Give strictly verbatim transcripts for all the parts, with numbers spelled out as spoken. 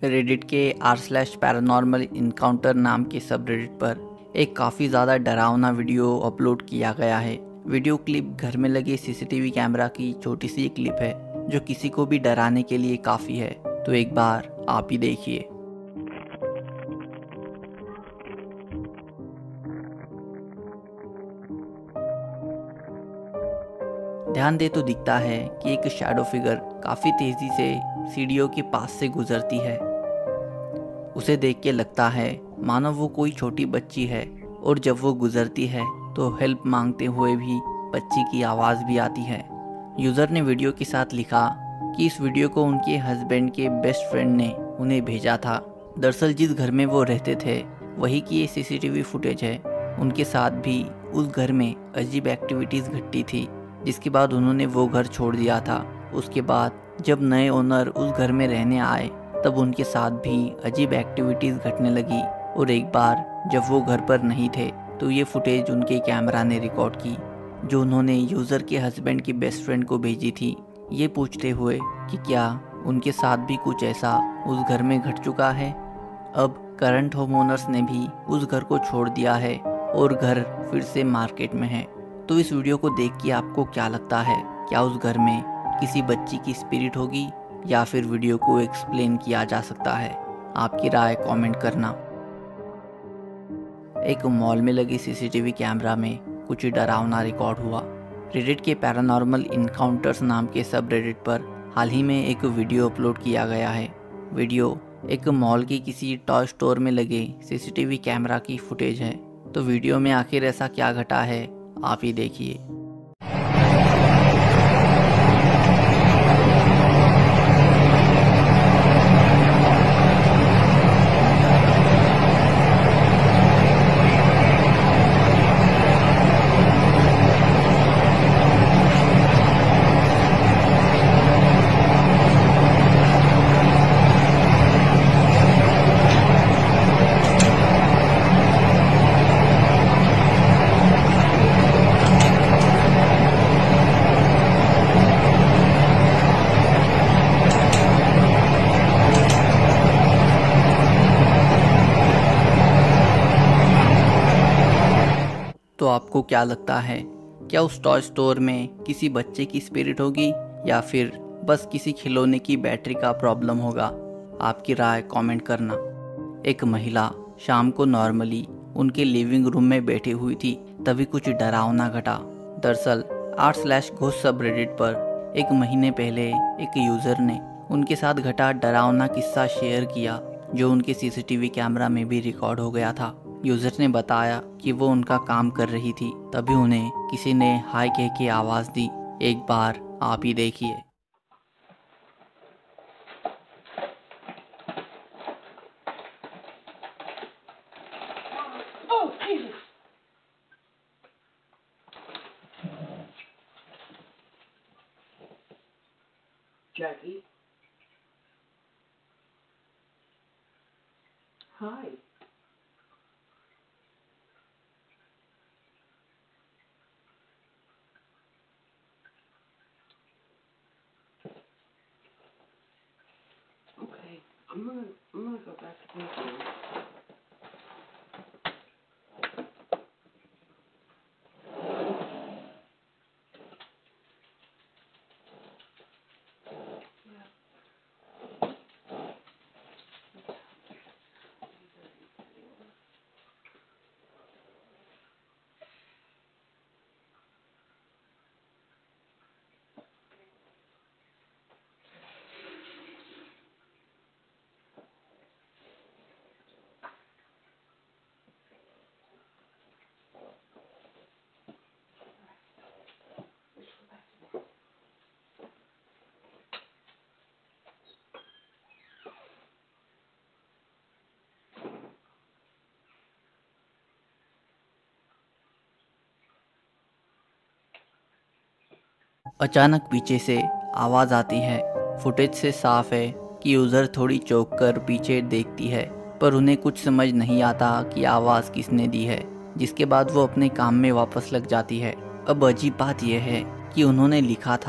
Reddit के are slash paranormal encounter नाम के सब रेडिट पर एक काफ़ी ज़्यादा डरावना वीडियो अपलोड किया गया है। वीडियो क्लिप घर में लगे सीसीटीवी कैमरा की छोटी सी एक क्लिप है जो किसी को भी डराने के लिए काफ़ी है। तो एक बार आप ही देखिए। ध्यान दे तो दिखता है कि एक शैडो फिगर काफ़ी तेज़ी से सीढ़ियों के पास से गुजरती है। उसे देख के लगता है मानो वो कोई छोटी बच्ची है और जब वो गुजरती है तो हेल्प मांगते हुए भी बच्ची की आवाज़ भी आती है। यूज़र ने वीडियो के साथ लिखा कि इस वीडियो को उनके हस्बैंड के बेस्ट फ्रेंड ने उन्हें भेजा था। दरअसल जिस घर में वो रहते थे वही की ये सीसीटीवी फुटेज है। उनके साथ भी उस घर में अजीब एक्टिविटीज़ घटती थी, जिसके बाद उन्होंने वो घर छोड़ दिया था। उसके बाद जब नए ओनर उस घर में रहने आए तब उनके साथ भी अजीब एक्टिविटीज़ घटने लगी और एक बार जब वो घर पर नहीं थे तो ये फुटेज उनके कैमरा ने रिकॉर्ड की, जो उन्होंने यूज़र के हस्बैंड की बेस्ट फ्रेंड को भेजी थी, ये पूछते हुए कि क्या उनके साथ भी कुछ ऐसा उस घर में घट चुका है। अब करंट होम ओनर्स ने भी उस घर को छोड़ दिया है और घर फिर से मार्केट में है। तो इस वीडियो को देख के आपको क्या लगता है, क्या उस घर में किसी बच्ची की स्पिरिट होगी या फिर वीडियो को एक्सप्लेन किया जा सकता है? आपकी राय कमेंट करना। एक मॉल में लगे सीसीटीवी कैमरा में कुछ डरावना रिकॉर्ड हुआ। रेडिट के पैरानॉर्मल इनकाउंटर्स नाम के सब रेडिट पर हाल ही में एक वीडियो अपलोड किया गया है। वीडियो एक मॉल के किसी टॉय स्टोर में लगे सीसीटीवी कैमरा की फुटेज है। तो वीडियो में आखिर ऐसा क्या घटा है, आप ही देखिए। तो आपको क्या लगता है, क्या उस टॉय स्टोर में किसी बच्चे की स्पिरिट होगी या फिर बस किसी खिलौने की बैटरी का प्रॉब्लम होगा? आपकी राय कमेंट करना। एक महिला शाम को नॉर्मली उनके लिविंग रूम में बैठी हुई थी, तभी कुछ डरावना घटा। दरअसल R slash ghost sub Reddit पर एक महीने पहले एक यूज़र ने उनके साथ घटा डरावना किस्सा शेयर किया, जो उनके सीसीटीवी कैमरा में भी रिकॉर्ड हो गया था। यूज़र ने बताया कि वो उनका काम कर रही थी, तभी उन्हें किसी ने हाय कह के आवाज़ दी। एक बार आप ही देखिए। Oh, Jesus. Jackie. Hi. Okay, I'm gonna I'm gonna go back to thinking. अचानक पीछे से आवाज़ आती है। फुटेज से साफ है कि यूज़र थोड़ी चौंक कर पीछे देखती है, पर उन्हें कुछ समझ नहीं आता कि आवाज़ किसने दी है, जिसके बाद वो अपने काम में वापस लग जाती है। अब अजीब बात यह है कि उन्होंने लिखा था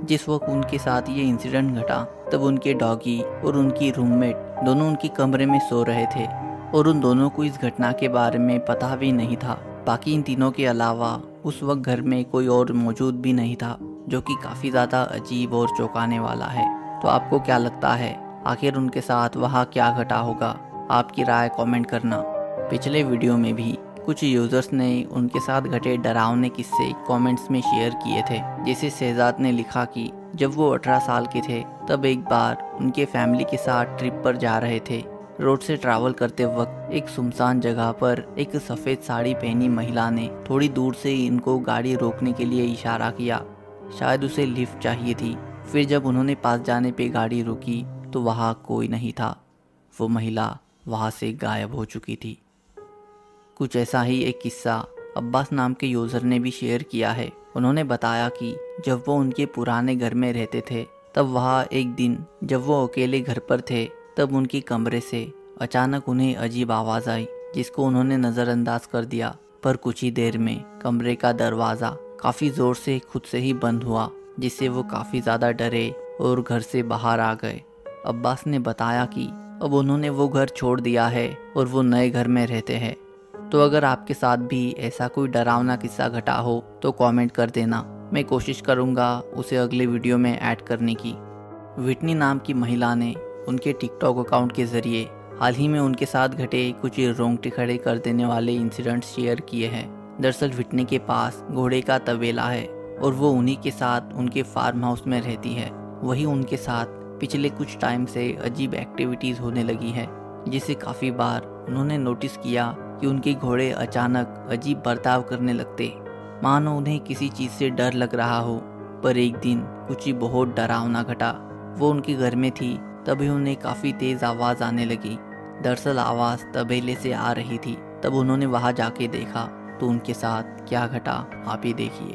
जिस वक्त उनके साथ ये इंसिडेंट घटा तब उनके डॉगी और उनकी रूममेट दोनों उनके कमरे में सो रहे थे और उन दोनों को इस घटना के बारे में पता भी नहीं था। बाकी इन तीनों के अलावा उस वक्त घर में कोई और मौजूद भी नहीं था, जो कि काफ़ी ज़्यादा अजीब और चौंकाने वाला है। तो आपको क्या लगता है आखिर उनके साथ वहाँ क्या घटा होगा? आपकी राय कमेंट करना। पिछले वीडियो में भी कुछ यूजर्स ने उनके साथ घटे डरावने किस्से कमेंट्स में शेयर किए थे। जैसे शहजाद ने लिखा कि जब वो अठारह साल के थे तब एक बार उनके फैमिली के साथ ट्रिप पर जा रहे थे। रोड से ट्रैवल करते वक्त एक सुनसान जगह पर एक सफ़ेद साड़ी पहनी महिला ने थोड़ी दूर से इनको गाड़ी रोकने के लिए इशारा किया। शायद उसे लिफ्ट चाहिए थी। फिर जब उन्होंने पास जाने पे गाड़ी रुकी तो वहाँ कोई नहीं था। वो महिला वहाँ से गायब हो चुकी थी। कुछ ऐसा ही एक किस्सा अब्बास नाम के यूज़र ने भी शेयर किया है। उन्होंने बताया कि जब वो उनके पुराने घर में रहते थे तब वहाँ एक दिन जब वो अकेले घर पर थे तब उनके कमरे से अचानक उन्हें अजीब आवाज़ आई, जिसको उन्होंने नज़रअंदाज कर दिया। पर कुछ ही देर में कमरे का दरवाज़ा काफ़ी ज़ोर से खुद से ही बंद हुआ, जिससे वो काफ़ी ज़्यादा डरे और घर से बाहर आ गए। अब्बास ने बताया कि अब उन्होंने वो घर छोड़ दिया है और वो नए घर में रहते हैं। तो अगर आपके साथ भी ऐसा कोई डरावना किस्सा घटा हो तो कमेंट कर देना। मैं कोशिश करूँगा उसे अगले वीडियो में ऐड करने की। विटनी नाम की महिला ने उनके टिकटॉक अकाउंट के ज़रिए हाल ही में उनके साथ घटे कुछ रोंगटे खड़े कर देने वाले इंसिडेंट्स शेयर किए हैं। दरअसल विटनी के पास घोड़े का तबेला है और वो उन्हीं के साथ उनके फार्म हाउस में रहती है। वहीं उनके साथ पिछले कुछ टाइम से अजीब एक्टिविटीज़ होने लगी है, जिसे काफ़ी बार उन्होंने नोटिस किया कि उनके घोड़े अचानक अजीब बर्ताव करने लगते, मानो उन्हें किसी चीज़ से डर लग रहा हो। पर एक दिन कुछ ही बहुत डरावना घटा। वो उनके घर में थी तभी उन्हें काफ़ी तेज़ आवाज़ आने लगी। दरअसल आवाज़ तबेले से आ रही थी। तब उन्होंने वहाँ जाके देखा तो उनके साथ क्या घटा आप ही देखिए।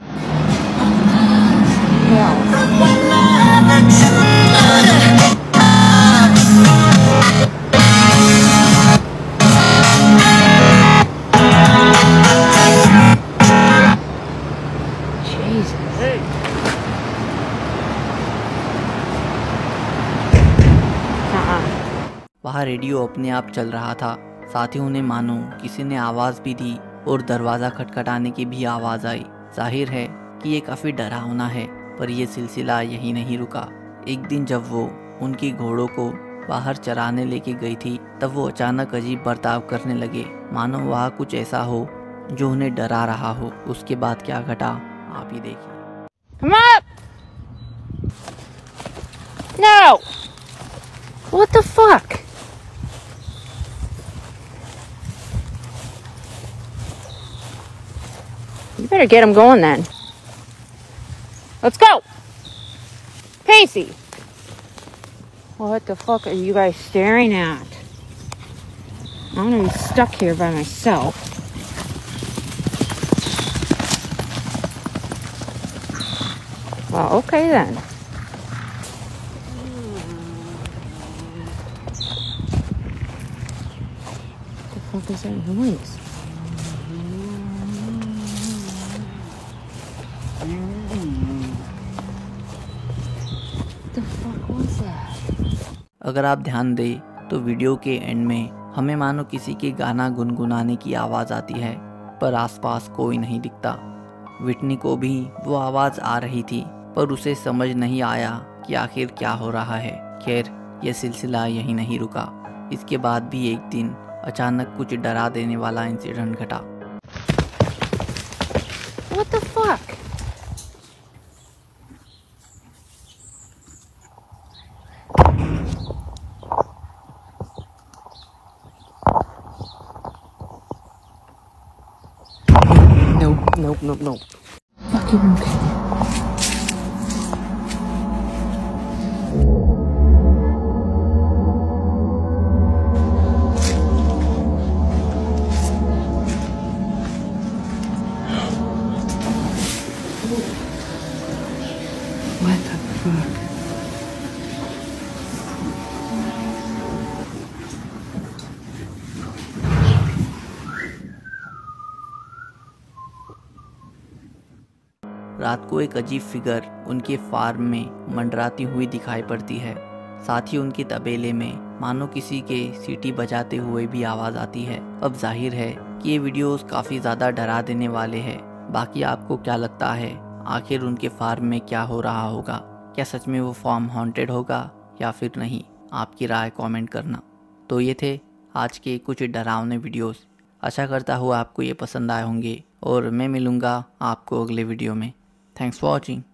वहाँ रेडियो अपने आप चल रहा था। साथ ही उन्हें मानो किसी ने आवाज़ भी दी और दरवाज़ा खटखटाने की भी आवाज़ आई। जाहिर है कि ये काफ़ी डरावना है, पर यह सिलसिला यहीं नहीं रुका। एक दिन जब वो उनकी घोड़ों को बाहर चराने लेके गई थी तब वो अचानक अजीब बर्ताव करने लगे, मानो वहाँ कुछ ऐसा हो जो उन्हें डरा रहा हो। उसके बाद क्या घटा आप ही देखिए। Come up! No! What the fuck? You better get him going then. Let's go! Pacey! What the fuck are you guys staring at? I'm gonna be stuck here by myself. Well, okay then. What the fuck is that noise? What the fuck was that? अगर आप ध्यान दें तो video के and में हमें मानो किसी के गाना गुनगुनाने की आवाज़ आती है, पर आसपास कोई नहीं दिखता। विटनी को भी वो आवाज़ आ रही थी, पर उसे समझ नहीं आया कि आखिर क्या हो रहा है। खैर, यह सिलसिला यहीं नहीं रुका। इसके बाद भी एक दिन अचानक कुछ डरा देने वाला इंसिडेंट घटा। What the fuck? Nope, nope, nope, nope. Fucking okay. What the fuck? रात को एक अजीब फिगर उनके फार्म में मंडराती हुई दिखाई पड़ती है। साथ ही उनके तबेले में मानो किसी के सीटी बजाते हुए भी आवाज़ आती है। अब जाहिर है कि ये वीडियोस काफ़ी ज़्यादा डरा देने वाले हैं। बाकी आपको क्या लगता है, आखिर उनके फार्म में क्या हो रहा होगा? क्या सच में वो फार्म हॉन्टेड होगा या फिर नहीं? आपकी राय कमेंट करना। तो ये थे आज के कुछ डरावने वीडियोस। आशा करता हूँ आपको ये पसंद आए होंगे और मैं मिलूँगा आपको अगले वीडियो में। Thanks for watching.